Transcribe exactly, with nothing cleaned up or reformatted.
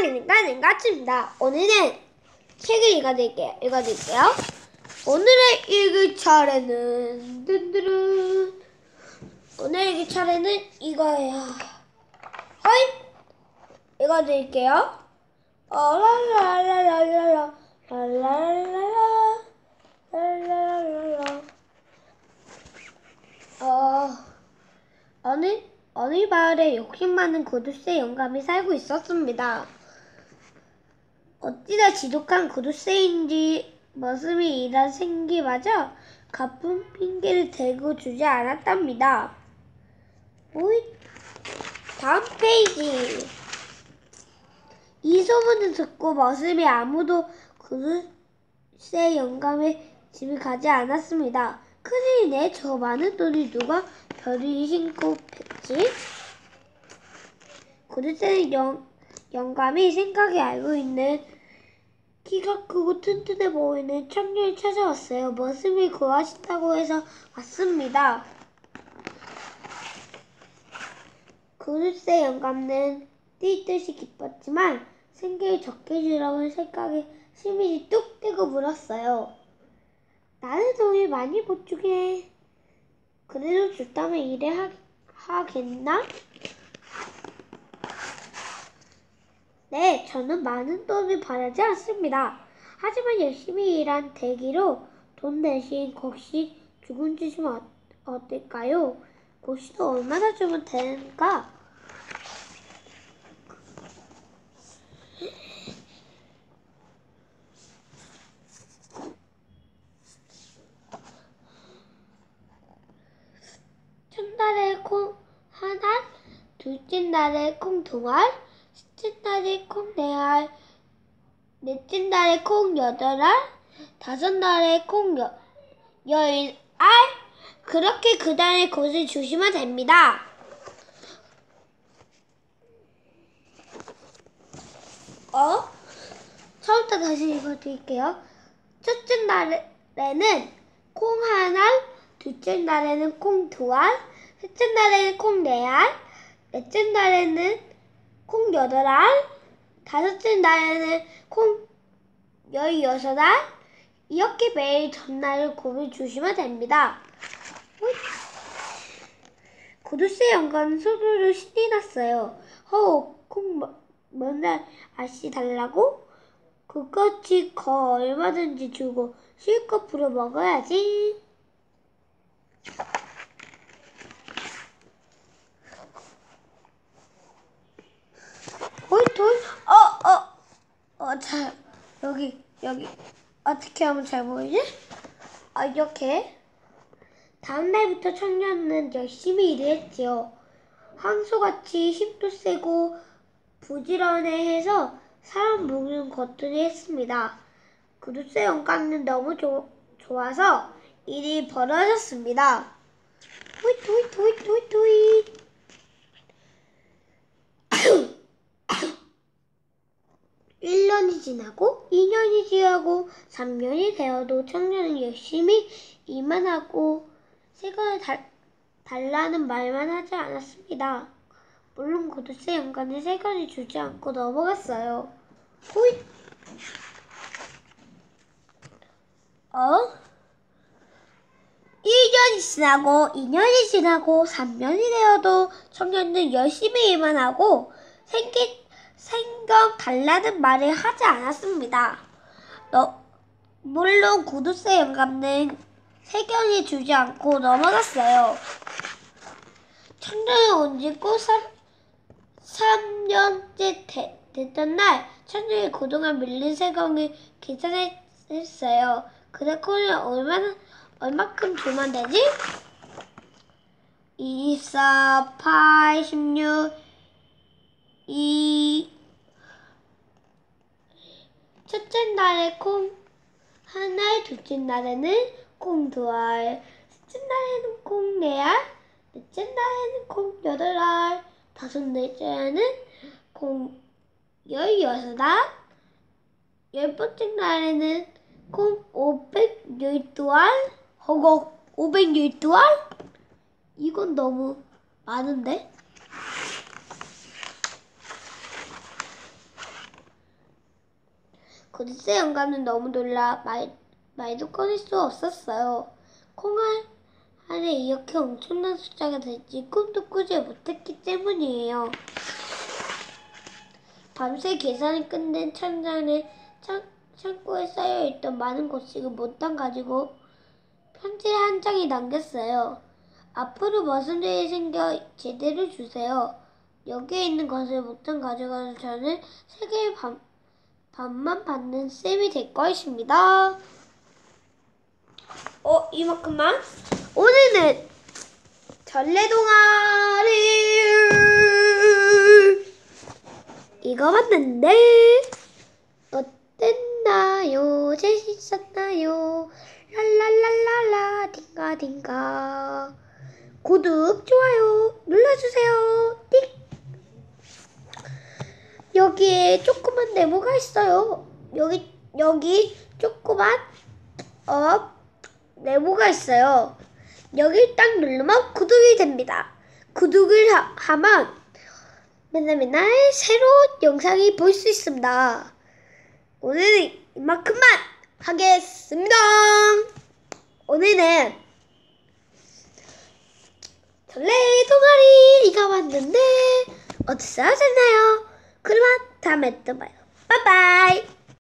시간이니까 냉가치입니다. 오늘은 책을 읽어드릴게요. 읽어드릴게요. 오늘의 읽을 차례는 든드른 오늘 읽을 차례는 이거예요. 허이! 읽어드릴게요. 어랄랄랄랄랄라 랄랄랄라 랄랄랄라 어 어느 어느 마을에 욕심 많은 구두쇠 영감이 살고 있었습니다. 어찌나 지독한 구두쇠인지 머슴이 일한 생기마저 가쁜 핑계를 대고 주지 않았답니다. 오이 다음 페이지. 이 소문을 듣고 머슴이 아무도 구두쇠 영감의 집에 가지 않았습니다. 큰일이네. 저 많은 돈이 누가 별이 신고 뺐지? 구두쇠 영, 영감이 생각이 알고 있는 키가 크고 튼튼해 보이는 청년이 찾아왔어요. 머슴이 구하신다고 해서 왔습니다. 구두쇠 영감은 뛸 듯이 기뻤지만 생계를 적게 주라고 생각에 심히 뚝 떼고 물었어요. 나는 돈을 많이 못 주게. 그래도 줬다면 일을 하, 하겠나? 네, 저는 많은 돈을 바라지 않습니다. 하지만 열심히 일한 대기로 돈 대신 곡식 조금 주시면 어, 어떨까요? 곡식도 얼마나 주면 되는가? 첫날에 콩 하나, 둘째 날에 콩 두 알, 셋째 날에 콩 네 알, 넷째 날에 콩 여덟 알, 다섯 날에 콩 여, 열 알. 그렇게 그 달에 것을 주시면 됩니다. 어? 처음부터 다시 읽어드릴게요. 첫째 날에는 콩 한 알, 둘째 날에는 콩 두 알, 셋째 날에는 콩 네 알, 넷째 날에는 콩 여덟 알, 다섯째 날에는 콩 열여섯 알. 이렇게 매일 전날을 곱을 주시면 됩니다. 구두쇠 영감은 소리로 신이 났어요. 허우, 콩 몇 알씩 달라고? 그것이 거 얼마든지 주고 실컷 부려 먹어야지. 어이, 돈? 어, 어, 어, 자, 여기, 여기. 어떻게 하면 잘 보이지? 아, 이렇게. 다음 날부터 청년은 열심히 일을 했지요. 황소같이 힘도 세고 부지런해해서 사람 먹는 것들이 했습니다. 구두쇠 영감은 너무 조, 좋아서 일이 벌어졌습니다. 토이 토이 토이 토이 토이. 일 년이 지나고 이 년이 지나고 삼 년이 되어도 청년은 열심히 일만 하고 세금을 달, 달라는 말만 하지 않았습니다. 물론 구두쇠 영감은 세금을 주지 않고 넘어갔어요. 호잇! 어? 일 년이 지나고 이 년이 지나고 삼 년이 되어도 청년은 열심히 일만 하고 생기, 생경 달라는 말을 하지 않았습니다. 너, 물론 구두쇠 영감은 세경이 주지 않고 넘어갔어요. 청년은 온 지 꼭 삼 년째 되, 됐던 날 청년이 그동안 밀린 세경을 계산했어요. 그래 콩을 얼마나 얼마큼 주면 되지? 이십사, 팔, 십육, 이 첫째 날에 콩 한 알, 둘째 날에는 콩 두 알, 셋째 날에는 콩 네 알, 넷째 날에는 콩 여덟 알, 다섯 날째는 콩 열여섯 알, 열 번째 날에는 콩 오백십이 알. 허걱, 오백십이 알? 이건 너무 많은데? 글쎄 영감은 너무 놀라 말, 말도 꺼낼 수 없었어요. 콩알 안에 이렇게 엄청난 숫자가 될지 꿈도 꾸지 못했기 때문이에요. 밤새 계산을 끝낸 천장에 창, 창고에 쌓여있던 많은 곡식을 몽땅 가지고 편지 한 장이 남겼어요. 앞으로 무슨 일이 생겨 제대로 주세요. 여기에 있는 것을 몽땅 가져가서 저는 세 개의 반, 반만 받는 셈이 될 것입니다. 어, 이만큼만? 오늘은 전래동아리 이거 봤는데 어땠나요? 재밌었나요? 랄랄랄랄라 딩가딩가 구독, 좋아요 눌러주세요. 띡. 여기에 조그만 네모가 있어요. 여기 여기 조그만 어 네모가 있어요. 여기 딱 누르면 구독이 됩니다. 구독을 하, 하면 맨날 맨날 새로운 영상이 볼 수 있습니다. 오늘은 이만큼만 하겠습니다. 오늘은 전래 동아리 이거 봤는데 어땠어요? 재밌나요? 그러면 다음에 또 봐요. 바이바이.